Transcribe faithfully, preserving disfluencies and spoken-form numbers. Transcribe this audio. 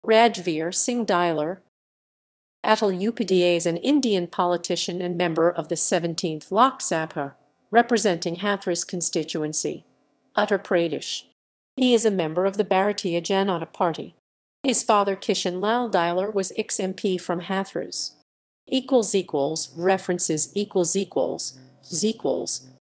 Rajvir Singh Diler. Atul Upadhyay is an Indian politician and member of the seventeenth Lok Sabha, representing Hathras constituency, Uttar Pradesh. He is a member of the Bharatiya Janata Party. His father Kishan Lal Diler was ex-M P from Hathras. Equals equals references equals equals equals